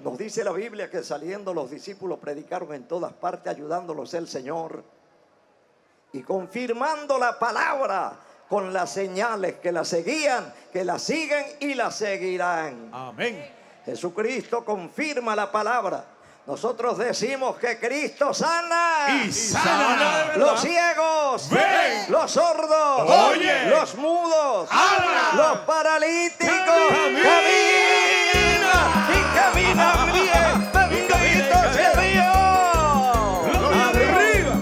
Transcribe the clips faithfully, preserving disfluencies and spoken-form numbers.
Nos dice la Biblia que saliendo los discípulos predicaron en todas partes, ayudándolos el Señor y confirmando la palabra con las señales que la seguían, que la siguen y la seguirán. Amén. Jesucristo confirma la palabra. Nosotros decimos que Cristo sana y sana. Los ciegos ven, los sordos oye, los mudos habla, los paralíticos camina, camina y caminan bien. Bendito sea Dios. Arriba.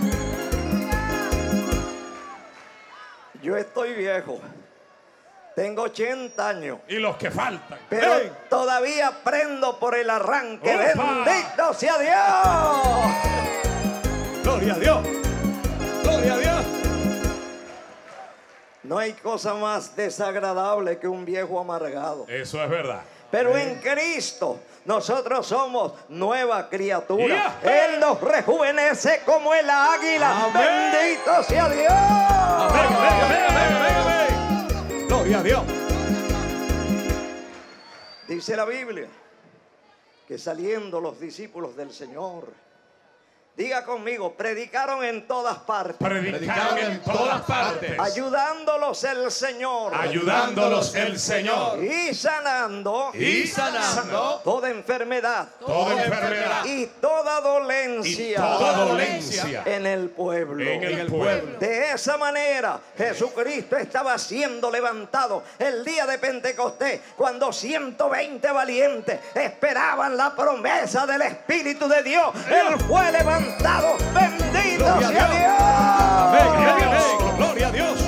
Yo estoy viejo. Tengo ochenta años. Y los que faltan. Pero ¡Ey! todavía prendo por el arranque. ¡Opa! Bendito sea Dios. Gloria a Dios. Gloria a Dios. No hay cosa más desagradable que un viejo amargado. Eso es verdad. Pero ¡Ey! en Cristo nosotros somos nueva criatura. ¡Yeah! Él nos rejuvenece como el águila. ¡Amén! Bendito sea Dios. Amén, amén, amén, amén, amén, amén. Gloria a Dios. Dice la Biblia que saliendo los discípulos del Señor, diga conmigo, predicaron en todas partes. Predicaron en todas partes. Ayudándolos el Señor. Ayudándolos el Señor. Y sanando. Y sanando. Toda enfermedad. Toda enfermedad. Y toda Y dolencia. toda dolencia. En el pueblo. En el pueblo. De esa manera Jesucristo estaba siendo levantado el día de Pentecostés, cuando ciento veinte valientes esperaban la promesa del Espíritu de Dios. Él fue levantado. Bendito Gloria a sea Dios. Dios. Amén, amén. Gloria a Dios.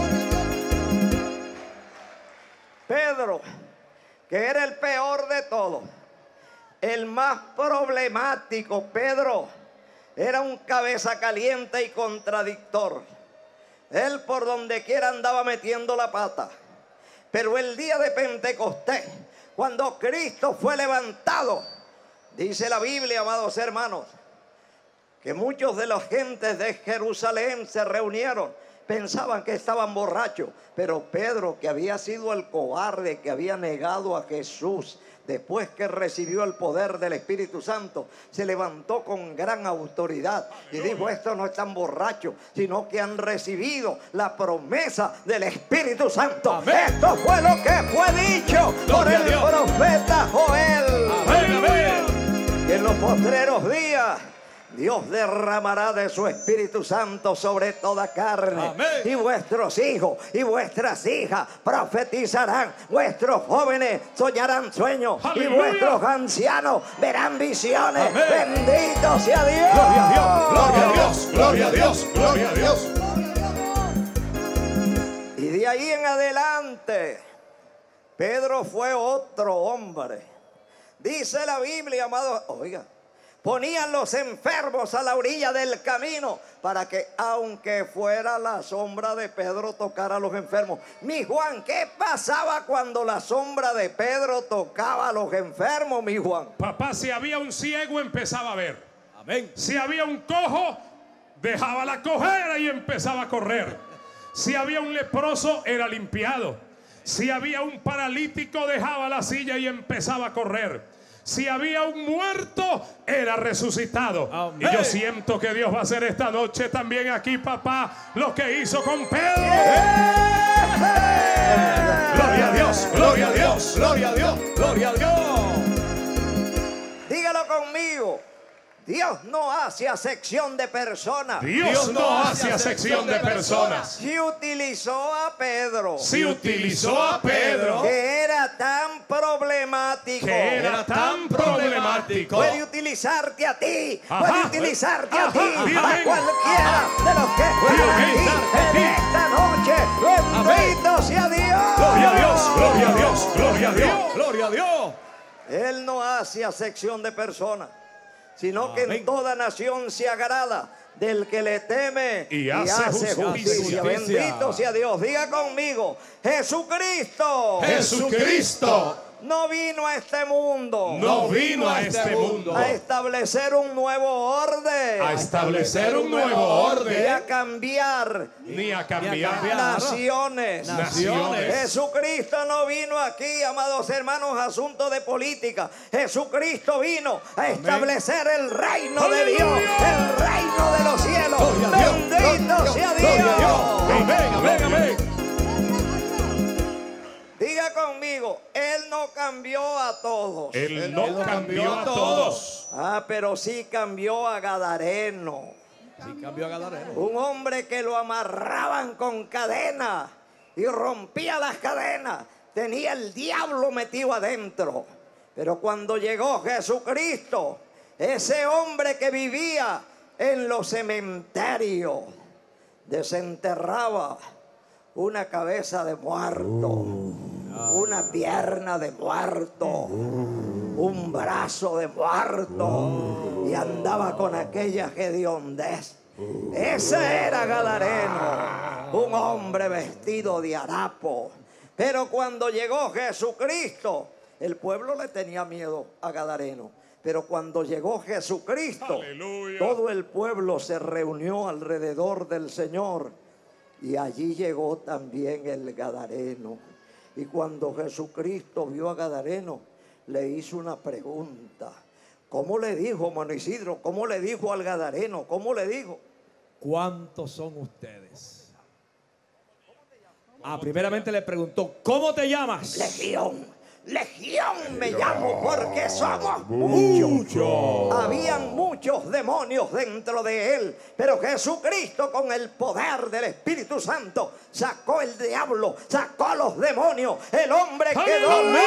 Pedro, que era el peor de todos, el más problemático. Pedro era un cabeza caliente y contradictor. Él por donde quiera andaba metiendo la pata. Pero el día de Pentecostés, cuando Cristo fue levantado, dice la Biblia, amados hermanos, que muchos de las gentes de Jerusalén se reunieron. Pensaban que estaban borrachos, pero Pedro, que había sido el cobarde que había negado a Jesús después que recibió el poder del Espíritu Santo, se levantó con gran autoridad y dijo: estos no están borrachos, sino que han recibido la promesa del Espíritu Santo. Amén. Esto fue lo que fue dicho por Gloria a el Dios. profeta Joel. Amén, amén. Que en los postreros días Dios derramará de su Espíritu Santo sobre toda carne. Amén. Y vuestros hijos y vuestras hijas profetizarán. Vuestros jóvenes soñarán sueños. Aleluya. Y vuestros ancianos verán visiones. Amén. Bendito sea Dios. Gloria a Dios. Gloria a Dios. Gloria a Dios. Gloria a Dios. Y de ahí en adelante, Pedro fue otro hombre. Dice la Biblia, amado, oiga, ponían los enfermos a la orilla del camino para que, aunque fuera la sombra de Pedro, tocara a los enfermos. Mi Juan, ¿qué pasaba cuando la sombra de Pedro tocaba a los enfermos, mi Juan? Papá, si había un ciego, empezaba a ver. Amén. Si había un cojo, dejaba la cojera y empezaba a correr. Si había un leproso, era limpiado. Si había un paralítico, dejaba la silla y empezaba a correr. Si había un muerto, era resucitado. Amén. Y yo siento que Dios va a hacer esta noche también aquí, papá, lo que hizo con Pedro. ¡Eh! Gloria a Dios, gloria a Dios, gloria a Dios, gloria a Dios. Dígalo conmigo. Dios no hace acepción de personas. Dios, Dios no hace acepción de personas. Si utilizó a Pedro. Si utilizó a Pedro. Que era tan problemático. Que era tan problemático. Puede utilizarte a ti. Ajá. Puede utilizarte Ajá. a ti. Amén. A cualquiera de los que están Amén. aquí en esta noche. Bendito sea Dios. Gloria a Dios, gloria a Dios, gloria a Dios, gloria a Dios. Él no hace acepción de personas, sino Amén. que en toda nación se agrada del que le teme y hace, hace justicia. justicia. Bendito sea Dios. Diga conmigo: Jesucristo, Jesucristo no vino a este mundo. No vino a este mundo. A establecer un nuevo orden. A establecer un nuevo orden. Y a cambiar. Ni a cambiar Naciones. Naciones. Jesucristo no vino aquí, amados hermanos, a asuntos de política. Jesucristo vino a establecer el reino de Dios, el reino de los cielos. Bendito sea Dios. Amén, amén, amén. Diga conmigo, Él no cambió a todos. Él no cambió a todos. Ah, pero sí cambió a Gadareno. Sí cambió a Gadareno. Un hombre que lo amarraban con cadenas y rompía las cadenas. Tenía el diablo metido adentro. Pero cuando llegó Jesucristo, ese hombre que vivía en los cementerios, desenterraba una cabeza de muerto, una pierna de muerto, un brazo de muerto, y andaba con aquella hediondez. Ese era Gadareno, un hombre vestido de harapo. Pero cuando llegó Jesucristo, el pueblo le tenía miedo a Gadareno. Pero cuando llegó Jesucristo, aleluya, todo el pueblo se reunió alrededor del Señor. Y allí llegó también el Gadareno. Y cuando Jesucristo vio a Gadareno, le hizo una pregunta. ¿Cómo le dijo, hermano Isidro? ¿Cómo le dijo al Gadareno? ¿Cómo le dijo? ¿Cuántos son ustedes? Ah, primeramente le preguntó, ¿cómo te llamas? Legión. Legión me llamo porque somos muchos. Mucho. Habían muchos demonios dentro de él, pero Jesucristo, con el poder del Espíritu Santo, sacó el diablo, sacó a los demonios. El hombre quedó libre.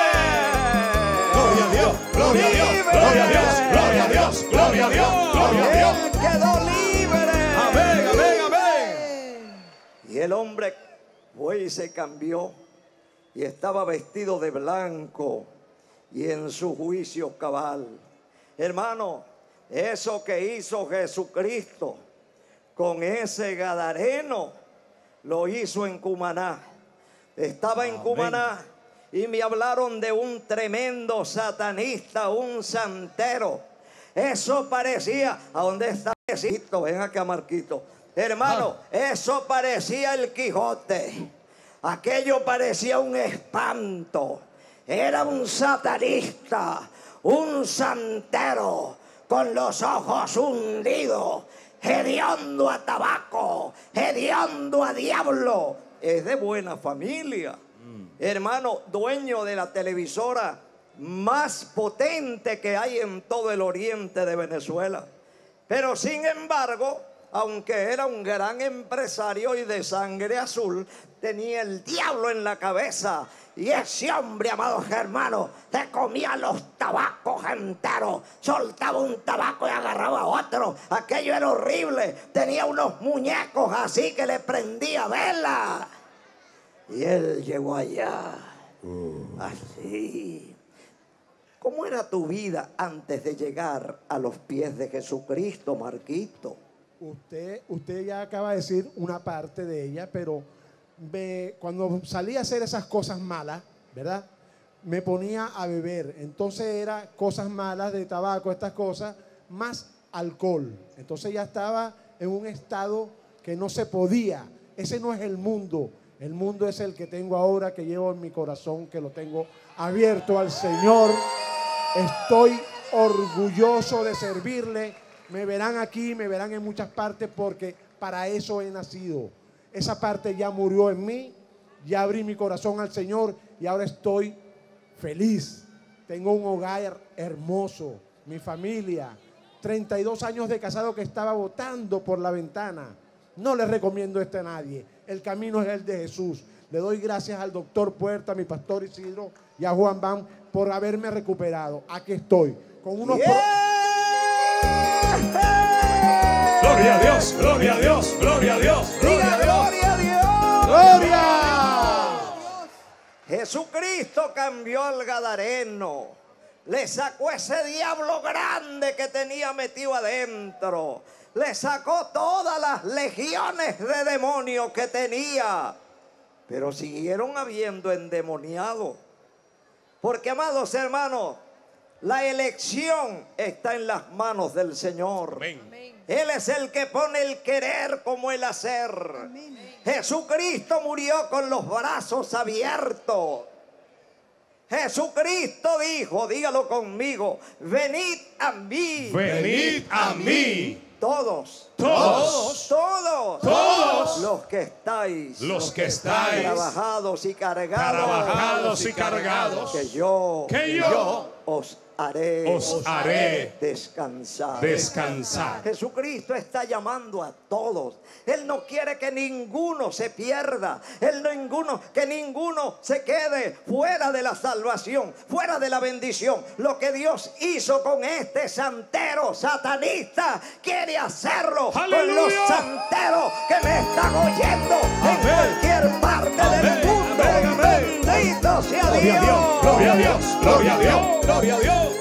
Gloria a Dios, gloria a Dios, gloria a Dios, gloria a Dios, gloria a Dios, gloria a Dios. Él quedó libre. Amén, amén, amén. Y el hombre fue y se cambió. Y estaba vestido de blanco y en su juicio cabal. Hermano, eso que hizo Jesucristo con ese Gadareno, lo hizo en Cumaná. Estaba en Cumaná y me hablaron de un tremendo satanista, un santero. Eso parecía, ¿a dónde está Marquito? Ven acá, Marquito. Hermano, ah. eso parecía el Quijote. Aquello parecía un espanto. Era un satanista, un santero, con los ojos hundidos, hediondo a tabaco, hediondo a diablo. Es de buena familia. Mm. Hermano, dueño de la televisora más potente que hay en todo el oriente de Venezuela. Pero sin embargo, aunque era un gran empresario y de sangre azul, tenía el diablo en la cabeza. Y ese hombre, amados hermanos, se comía los tabacos enteros. Soltaba un tabaco y agarraba otro. Aquello era horrible. Tenía unos muñecos así que le prendía vela. Y él llegó allá, así. ¿Cómo era tu vida antes de llegar a los pies de Jesucristo, Marquito? Usted, usted ya acaba de decir una parte de ella, pero me, cuando salí a hacer esas cosas malas, ¿verdad? Me ponía a beber. Entonces era cosas malas de tabaco, estas cosas, más alcohol. Entonces ya estaba en un estado que no se podía. Ese no es el mundo. El mundo es el que tengo ahora, que llevo en mi corazón, que lo tengo abierto al Señor. Estoy orgulloso de servirle. Me verán aquí, me verán en muchas partes porque para eso he nacido. Esa parte ya murió en mí, ya abrí mi corazón al Señor y ahora estoy feliz. Tengo un hogar hermoso, mi familia, treinta y dos años de casado que estaba botando por la ventana. No le recomiendo esto a nadie. El camino es el de Jesús. Le doy gracias al doctor Puerta, a mi pastor Isidro y a Juan Van por haberme recuperado. Aquí estoy, con unos... Yeah. Gloria a Dios, gloria a Dios, gloria a Dios, gloria a Dios. Gloria a Dios. Gloria. Jesucristo cambió al Gadareno. Le sacó ese diablo grande que tenía metido adentro. Le sacó todas las legiones de demonios que tenía. Pero siguieron habiendo endemoniados. Porque, amados hermanos, la elección está en las manos del Señor. Amén. Él es el que pone el querer como el hacer. Amén. Jesucristo murió con los brazos abiertos. Jesucristo dijo, dígalo conmigo, venid a mí. Venid a mí. Todos. Todos. Todos. Todos. Los que estáis. Los que estáis trabajados y cargados. trabajados y cargados. Que yo. Que yo os haré. os haré descansar. descansar. Jesucristo está llamando a todos. Él no quiere que ninguno se pierda. Él no ninguno, que ninguno se quede fuera de la salvación, fuera de la bendición. Lo que Dios hizo con este santero satanista, quiere hacerlo ¡Aleluya! con los santeros que me están oyendo en cualquier parte del Amén. mundo. Amén, amén. Bendito sea Gloria a Dios. Dios, gloria a Dios, gloria a Dios, gloria a Dios.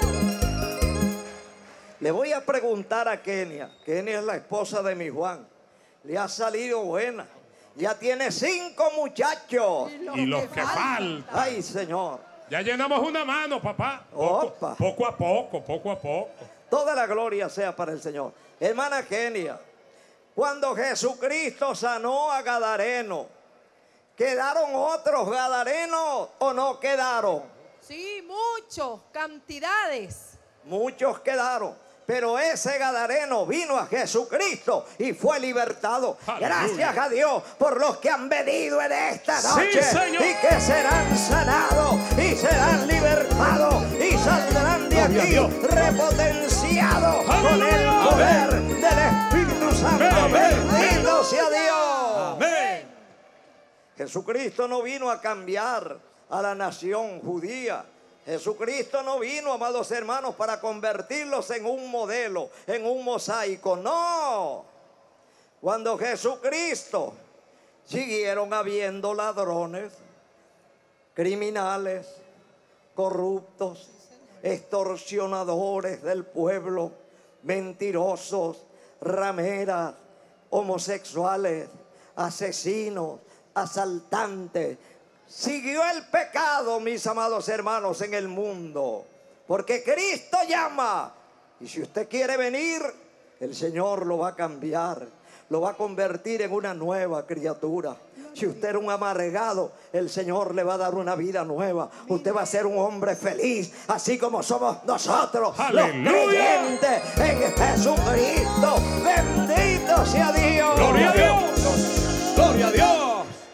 Le voy a preguntar a Kenia. Kenia es la esposa de mi Juan. Le ha salido buena. Ya tiene cinco muchachos. Y los que faltan. Ay, Señor. Ya llenamos una mano, papá. Poco, Opa. poco a poco, poco a poco. Toda la gloria sea para el Señor. Hermana Kenia, cuando Jesucristo sanó a Gadareno, ¿quedaron otros Gadarenos o no quedaron? Sí, muchos, cantidades. Muchos quedaron. Pero ese Gadareno vino a Jesucristo y fue libertado. Aleluya. Gracias a Dios por los que han venido en esta Sí, noche. Señor. Y que serán sanados y serán libertados y saldrán de Gloria a aquí Dios. repotenciados con el Aleluya. poder del Espíritu Santo. Amén. Bendito sea Dios. Amén. Jesucristo no vino a cambiar a la nación judía. Jesucristo no vino, amados hermanos, para convertirlos en un modelo, en un mosaico. No. Cuando Jesucristo, siguieron habiendo ladrones, criminales, corruptos, extorsionadores del pueblo, mentirosos, rameras, homosexuales, asesinos, asaltantes. Siguió el pecado, mis amados hermanos, en el mundo. Porque Cristo llama. Y si usted quiere venir, el Señor lo va a cambiar. Lo va a convertir en una nueva criatura. Si usted era un amargado, el Señor le va a dar una vida nueva. Usted va a ser un hombre feliz, así como somos nosotros, ¡Aleluya! los creyentes en Jesucristo. Bendito sea Dios. Gloria a Dios. Gloria a Dios.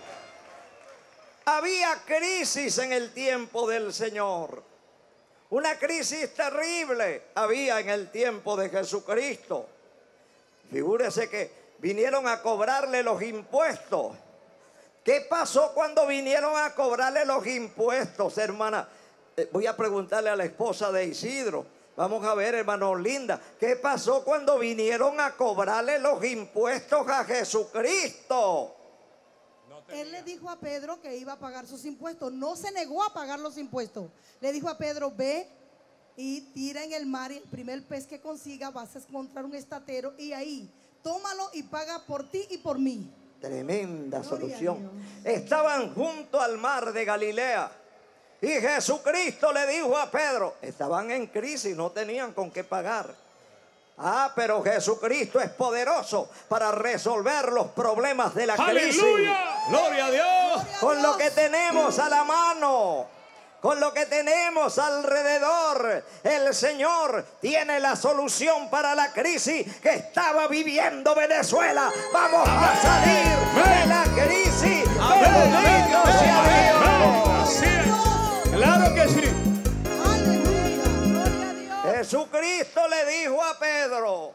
Había crisis en el tiempo del Señor. Una crisis terrible había en el tiempo de Jesucristo. Figúrese que vinieron a cobrarle los impuestos. ¿Qué pasó cuando vinieron a cobrarle los impuestos, hermana? Eh, voy a preguntarle a la esposa de Isidro. Vamos a ver, hermano Linda. ¿Qué pasó cuando vinieron a cobrarle los impuestos a Jesucristo? Él le dijo a Pedro que iba a pagar sus impuestos. No se negó a pagar los impuestos. Le dijo a Pedro, ve y tira en el mar y el primer pez que consiga vas a encontrar un estatero y ahí tómalo y paga por ti y por mí. Tremenda Gloria solución. a Dios. Estaban junto al mar de Galilea. Y Jesucristo le dijo a Pedro, estaban en crisis, no tenían con qué pagar. Ah, pero Jesucristo es poderoso para resolver los problemas de la crisis. ¡Aleluya! Gloria a Dios. Con lo que tenemos a la mano, con lo que tenemos alrededor, el Señor tiene la solución para la crisis que estaba viviendo Venezuela. Vamos a salir de la crisis. Amén, Bendito amén, sea amén, Dios. Amén. Así es. Claro que sí. Aleluya, gloria a Dios. Jesucristo le dijo a Pedro,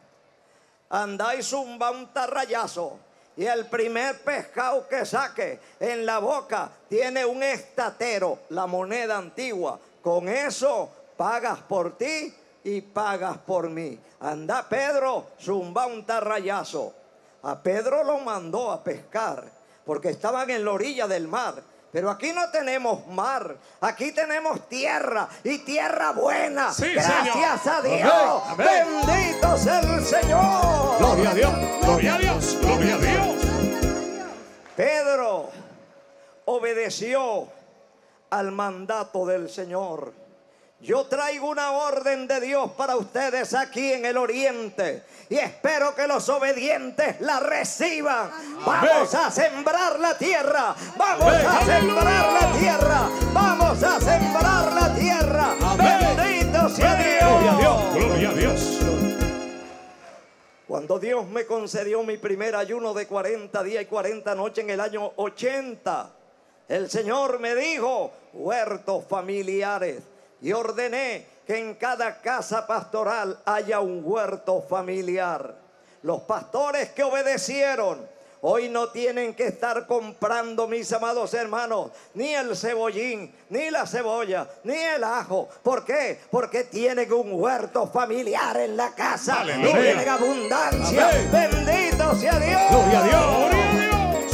anda y zumba un tarrayazo. Y el primer pescado que saque en la boca tiene un estatero, la moneda antigua. Con eso pagas por ti y pagas por mí. Anda, Pedro, zumba un tarrayazo. A Pedro lo mandó a pescar porque estaban en la orilla del mar. Pero aquí no tenemos mar, aquí tenemos tierra y tierra buena. Sí, Gracias Señor. a Dios. Amén, amén. Bendito sea el Señor. Gloria a Dios. Gloria a Dios, gloria a Dios. Pedro obedeció al mandato del Señor. Yo traigo una orden de Dios para ustedes aquí en el oriente y espero que los obedientes la reciban. Vamos a sembrar la tierra, vamos a sembrar la tierra, vamos a sembrar la tierra. Bendito sea Dios. Gloria a Dios, gloria a Dios. Cuando Dios me concedió mi primer ayuno de cuarenta días y cuarenta noches en el año ochenta, el Señor me dijo: huertos familiares. Y ordené que en cada casa pastoral haya un huerto familiar. Los pastores que obedecieron hoy no tienen que estar comprando, mis amados hermanos, ni el cebollín, ni la cebolla, ni el ajo. ¿Por qué? Porque tienen un huerto familiar en la casa. Aleluya. Y tienen abundancia. Amén. Bendito sea Dios. Gloria a Dios. Gloria a Dios.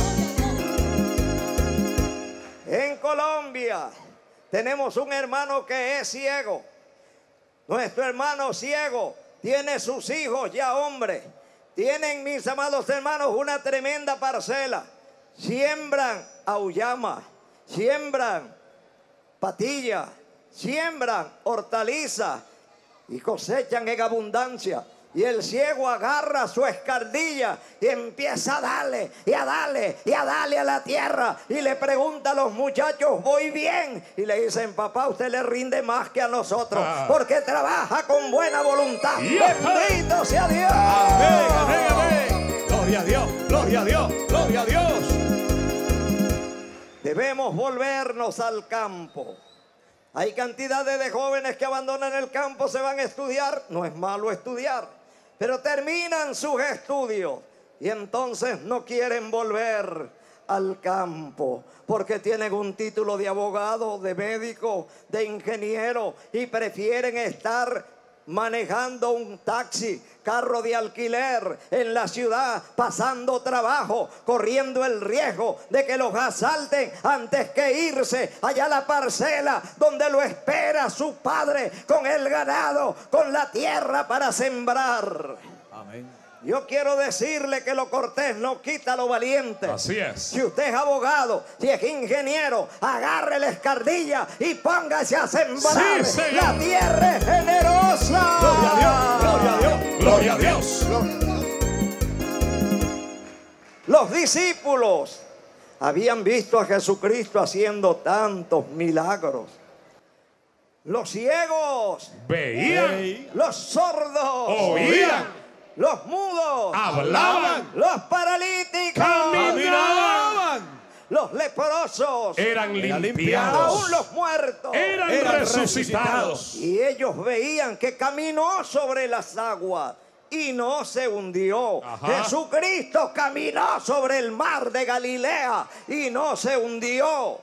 En Colombia tenemos un hermano que es ciego. Nuestro hermano ciego tiene sus hijos ya hombres. Tienen, mis amados hermanos, una tremenda parcela. Siembran auyama, siembran patilla, siembran hortaliza y cosechan en abundancia. Y el ciego agarra su escardilla y empieza a darle y a darle y a darle a la tierra. Y le pregunta a los muchachos: ¿voy bien? Y le dicen: papá, usted le rinde más que a nosotros, Ah. porque trabaja con buena voluntad. Yeah. Bendito sea Dios. Amén, amén, amén. Gloria a Dios, gloria a Dios, gloria a Dios. Debemos volvernos al campo. Hay cantidades de jóvenes que abandonan el campo, se van a estudiar. No es malo estudiar, pero terminan sus estudios y entonces no quieren volver al campo porque tienen un título de abogado, de médico, de ingeniero y prefieren estar manejando un taxi, carro de alquiler en la ciudad, pasando trabajo, corriendo el riesgo de que los asalten antes que irse allá a la parcela donde lo espera su padre con el ganado, con la tierra para sembrar. Amén. Yo quiero decirle que lo cortés no quita lo valiente. Así es. Si usted es abogado, si es ingeniero, agarre la escardilla y póngase a sembrar. Sí, señor. La tierra es generosa. Gloria a Dios, gloria a Dios, Gloria a Dios. Los discípulos habían visto a Jesucristo haciendo tantos milagros. Los ciegos, Veían, los sordos, oían, los mudos, hablaban, los paralíticos, Caminaban. los leprosos, eran Eran limpiados, aún los muertos. eran Eran resucitados. Y ellos veían que caminó sobre las aguas y no se hundió. Ajá. Jesucristo caminó sobre el mar de Galilea y no se hundió.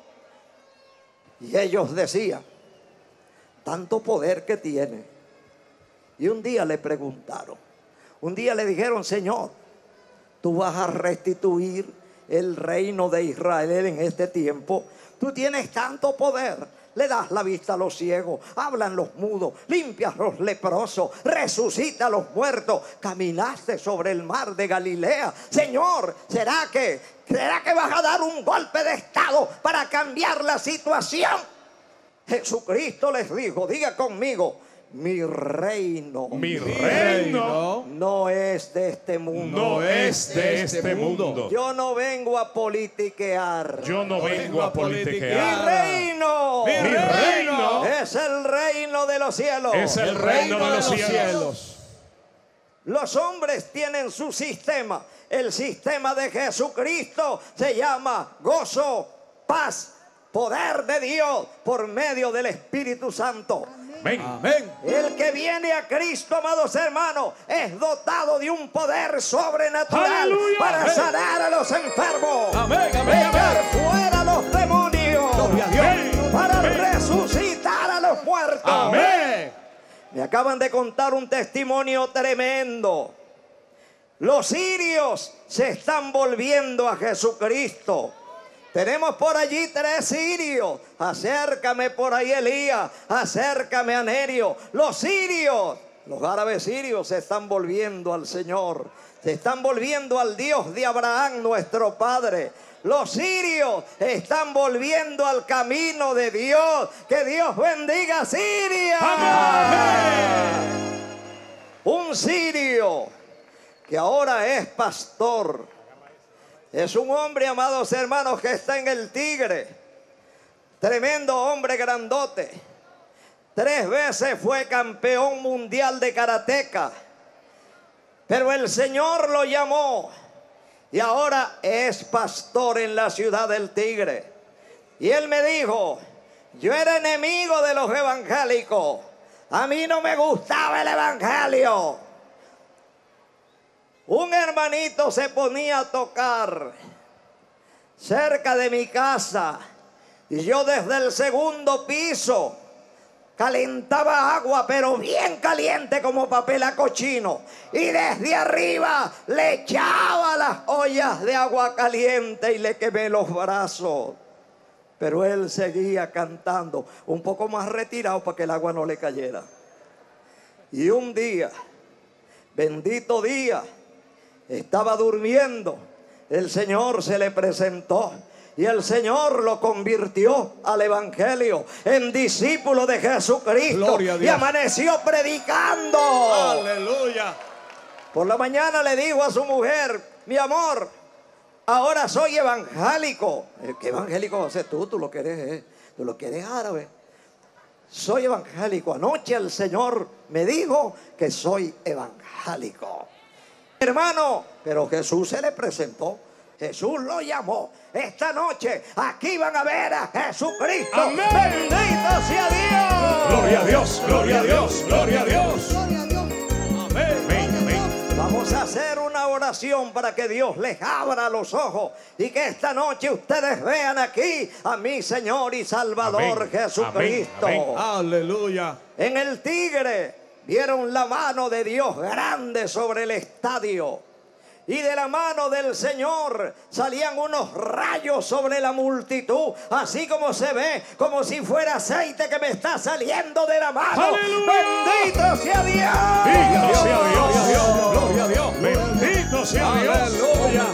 Y ellos decían: tanto poder que tiene. Y un día le preguntaron, un día le dijeron: Señor, tú vas a restituir el reino de Israel en este tiempo. Tú tienes tanto poder. Le das la vista a los ciegos, hablan los mudos, limpias los leprosos, resucita a los muertos. Caminaste sobre el mar de Galilea. Señor, ¿será que, será que vas a dar un golpe de estado para cambiar la situación? Jesucristo les dijo, diga conmigo: mi reino Mi reino no es de este mundo. no es de este mundo. Yo no vengo a politiquear. Yo no vengo a Mi politiquear. reino, Mi reino es el reino de los cielos. es el reino de los cielos. Los hombres tienen su sistema. El sistema de Jesucristo se llama gozo, paz, poder de Dios por medio del Espíritu Santo. Amén. Amén. El que viene a Cristo, amados hermanos, es dotado de un poder sobrenatural. ¡Aleluya! Para Amén. sanar a los enfermos, Amén, amén, echar amén. fuera a los demonios, Gloria a Dios. Amén. para Amén. resucitar a los muertos. Amén. Me acaban de contar un testimonio tremendo. Los sirios se están volviendo a Jesucristo. Tenemos por allí tres sirios. Acércame por ahí, Elías. Acércame a Nerio. Los sirios, los árabes sirios, se están volviendo al Señor. Se están volviendo al Dios de Abraham, nuestro Padre. Los sirios están volviendo al camino de Dios. Que Dios bendiga a Siria. Amén. Un sirio que ahora es pastor. Es un hombre, amados hermanos, que está en el Tigre. Tremendo hombre grandote. Tres veces fue campeón mundial de karateca. Pero el Señor lo llamó. Y ahora es pastor en la ciudad del Tigre. Y él me dijo, yo era enemigo de los evangélicos. A mí no me gustaba el evangelio. Un hermanito se ponía a tocar cerca de mi casa. Y yo desde el segundo piso calentaba agua, pero bien caliente como papel a cochino. Y desde arriba le echaba las ollas de agua caliente y le quemé los brazos. Pero él seguía cantando, un poco más retirado para que el agua no le cayera. Y un día, bendito día, estaba durmiendo. El Señor se le presentó. Y el Señor lo convirtió al evangelio, en discípulo de Jesucristo. Y amaneció predicando. Aleluya. Por la mañana le dijo a su mujer, mi amor, ahora soy evangélico. ¿Qué evangélico vas a ser tú? Tú lo que eres, eh? Tú lo que eres árabe. Soy evangélico. Anoche el Señor me dijo que soy evangélico. Hermano, pero Jesús se le presentó. Jesús lo llamó. Esta noche aquí van a ver a Jesucristo. Amén. Bendito sea Dios. Gloria a Dios, gloria a Dios, gloria a Dios. Gloria a Dios. Amén, amén, amén. Vamos a hacer una oración para que Dios les abra los ojos y que esta noche ustedes vean aquí a mi Señor y Salvador Amén. Jesucristo. Amén. Amén. Aleluya. En el Tigre vieron la mano de Dios grande sobre el estadio. Y de la mano del Señor salían unos rayos sobre la multitud, así como se ve, como si fuera aceite que me está saliendo de la mano. ¡Aleluya! ¡Bendito sea Dios! Bendito sea Dios. Gloria a Dios, gloria a Dios. Bendito sea Dios. Aleluya.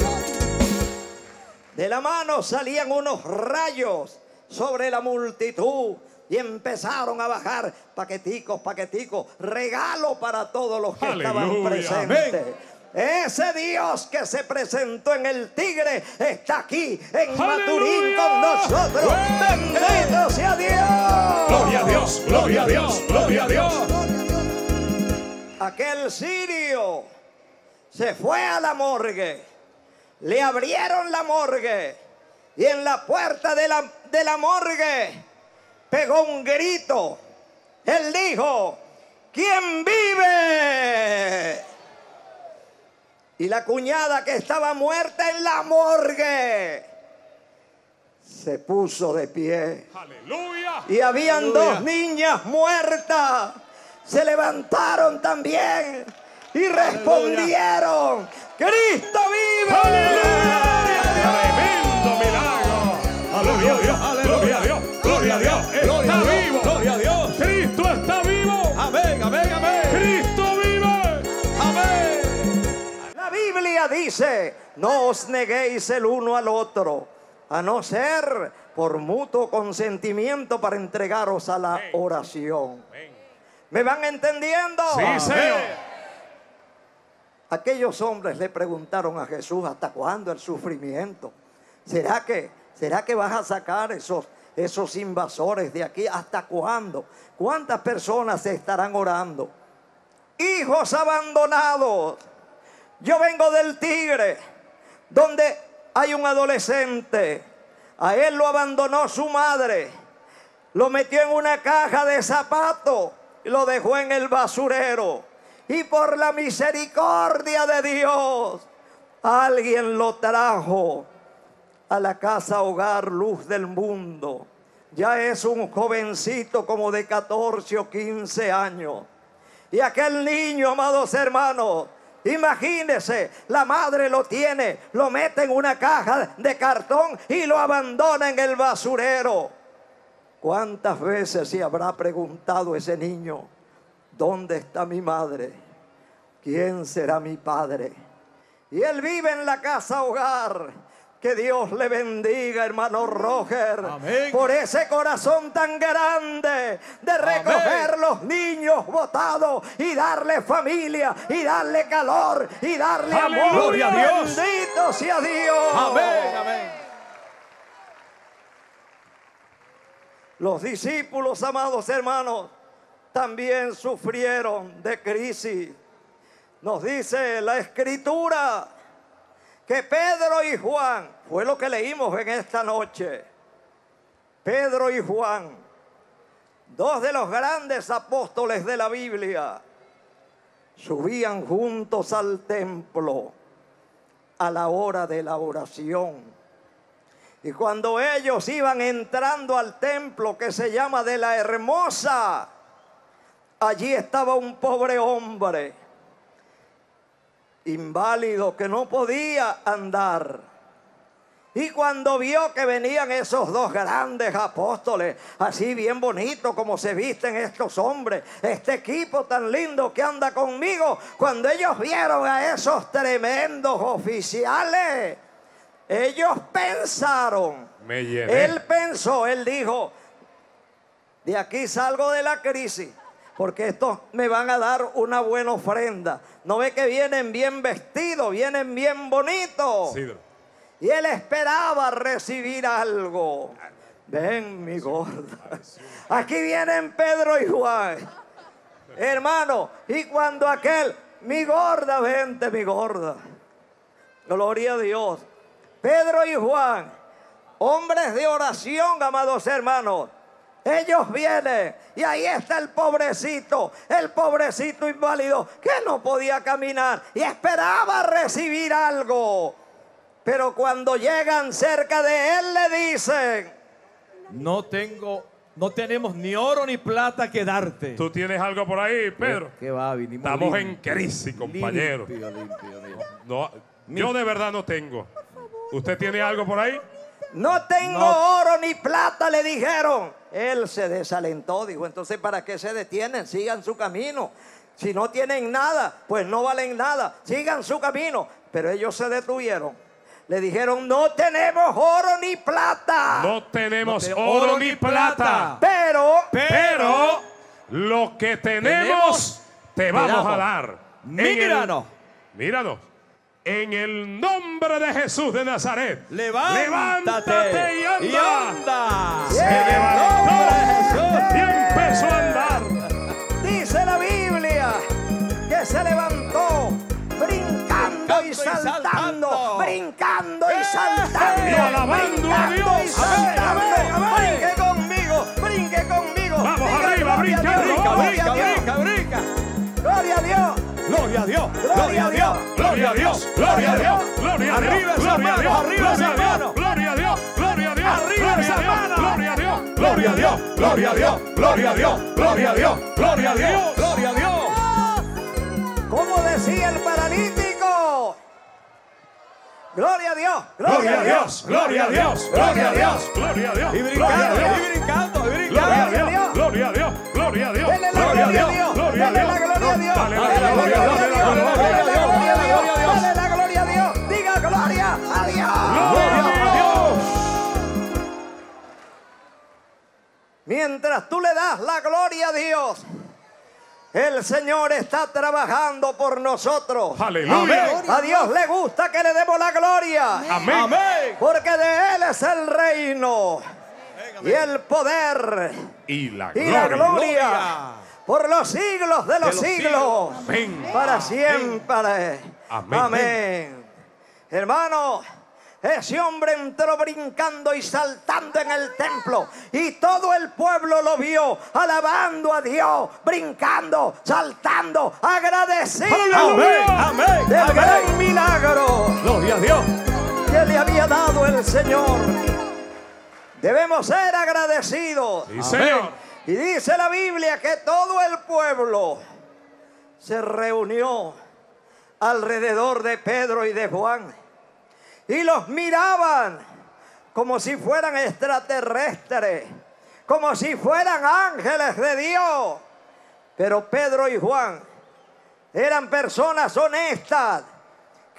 De la mano salían unos rayos sobre la multitud y empezaron a bajar paqueticos, paqueticos, regalo para todos los que estaban Aleluya. presentes. Amén. Ese Dios que se presentó en el Tigre está aquí en ¡Aleluya! Maturín con nosotros. ¡Bendito sea Dios! Gloria a Dios, gloria a Dios, gloria a Dios. Aquel sirio se fue a la morgue. Le abrieron la morgue. Y en la puerta de la, de la morgue pegó un grito. Él dijo, ¿quién vive? Y la cuñada que estaba muerta en la morgue se puso de pie. Aleluya. Y habían Aleluya. dos niñas muertas. Se levantaron también y respondieron, Cristo vive. Aleluya. Tremendo milagro. Gloria a Dios, Gloria a Dios. Gloria a Dios. Gloria a Está Dios, vivo. gloria a Dios. Cristo está vivo. Amén, amén, amén. Cristo vive. Amén. La Biblia dice, no os neguéis el uno al otro, a no ser por mutuo consentimiento para entregaros a la oración. ¿Me van entendiendo? Sí, Señor. Aquellos hombres le preguntaron a Jesús, ¿hasta cuándo el sufrimiento? ¿Será que, será que vas a sacar esos, esos invasores de aquí? ¿Hasta cuándo? ¿Cuántas personas se estarán orando? Hijos abandonados. Yo vengo del Tigre, donde hay un adolescente. A él lo abandonó su madre. Lo metió en una caja de zapatos y lo dejó en el basurero. Y por la misericordia de Dios, alguien lo trajo a la casa hogar Luz del Mundo. Ya es un jovencito como de catorce o quince años. Y aquel niño, amados hermanos, imagínese, la madre lo tiene, lo mete en una caja de cartón y lo abandona en el basurero. ¿Cuántas veces se habrá preguntado ese niño, ¿dónde está mi madre? ¿Quién será mi padre? Y él vive en la casa hogar, Que Dios le bendiga, hermano Roger, Amén. por ese corazón tan grande de recoger Amén. los niños botados y darle familia y darle calor y darle Aleluya. amor. Gloria a Dios. Bendito sea Dios. Amén, amén. Los discípulos, amados hermanos, también sufrieron de crisis. Nos dice la Escritura que Pedro y Juan, fue lo que leímos en esta noche, Pedro y Juan, dos de los grandes apóstoles de la Biblia, subían juntos al templo a la hora de la oración. Y cuando ellos iban entrando al templo que se llama de la Hermosa, allí estaba un pobre hombre, inválido, que no podía andar. Y cuando vio que venían esos dos grandes apóstoles, así bien bonitos como se visten estos hombres, este equipo tan lindo que anda conmigo, cuando ellos vieron a esos tremendos oficiales, ellos pensaron, Me llené. él pensó, él dijo, de aquí salgo de la crisis, porque estos me van a dar una buena ofrenda. ¿No ve que vienen bien vestidos, vienen bien bonitos? Sí. Y él esperaba recibir algo. Ven, mi gorda. Aquí vienen Pedro y Juan. Hermano, y cuando aquel, mi gorda, vente, mi gorda. Gloria a Dios. Pedro y Juan, hombres de oración, amados hermanos. Ellos vienen y ahí está el pobrecito, el pobrecito inválido que no podía caminar y esperaba recibir algo. Pero cuando llegan cerca de él le dicen: No tengo, no tenemos ni oro ni plata que darte. ¿Tú tienes algo por ahí, Pedro? ¿Qué va? Vinimos Estamos limpio. en crisis, compañero. Limpio, limpio, limpio. No, yo de verdad no tengo. ¿Usted tiene algo por ahí? no tengo No. oro ni plata, le dijeron. Él se desalentó, dijo: entonces ¿para qué se detienen? Sigan su camino. Si no tienen nada, pues no valen nada. Sigan su camino. Pero ellos se detuvieron. Le dijeron: no tenemos oro ni plata. No tenemos No te- oro ni plata. Pero, Pero lo que tenemos, te vamos Miramos. a dar. En el- Míranos. míranos. En el nombre de Jesús de Nazaret. Levántate, Levántate y anda. y anda. Se Yeah. levantó y empezó a andar. dice la Biblia que se levantó brincando y y saltando, saltando. brincando y saltando, Y alabando a brincando y Dios. saltando. Amén, amén. Brinque conmigo, brinque conmigo. Vamos Diga arriba, gloria a brincando. Dios, Brinca, gloria a brinca, Dios, brinca, brinca. gloria a Dios. Gloria a Dios, Gloria a Dios. Gloria a Dios, gloria a Dios, gloria a Dios, Arriba esas gloria a manos, Dios, arriba esas gloria a manos. Dios, gloria a Dios, gloria a Dios, Arriba gloria a esas Dios, manos. gloria a Dios, Gloria a Dios, gloria a Dios, gloria a Dios, gloria a Dios, gloria a Dios, gloria a Dios. Como decía el paralítico. Gloria a Dios, gloria a Dios, gloria a Dios, gloria a Dios, gloria a Dios, Y brincando, y brincando, y gloria a brincando. Dios, gloria a Dios, gloria a Dios, Denle la gloria a gloria a Dios, Dios, gloria a denle Dios, la gloria a Dios, dale la dale la gloria a Dios, gloria a Dios, dale la dale la gloria a gloria a Dios. Dios, dale la gloria a Dios, diga gloria a Dios. Gloria a Dios. Mientras tú le das la gloria a Dios, el Señor está trabajando por nosotros. Aleluya. A Dios le gusta que le demos la gloria, Amén. Amén. porque de Él es el reino y el poder Y la y la gloria. gloria por los siglos de los los siglos, Amén. para siempre. Amén. Amén. Hermano, ese hombre entró brincando y saltando en el templo y todo el pueblo lo vio, alabando a Dios, brincando, saltando, agradecido Amén, amén, del amén. gran milagro Gloria a Dios. que le había dado el Señor. Debemos ser agradecidos. Sí, Señor. Y dice la Biblia que todo el pueblo se reunió alrededor de Pedro y de Juan y los miraban como si fueran extraterrestres, como si fueran ángeles de Dios. Pero Pedro y Juan eran personas honestas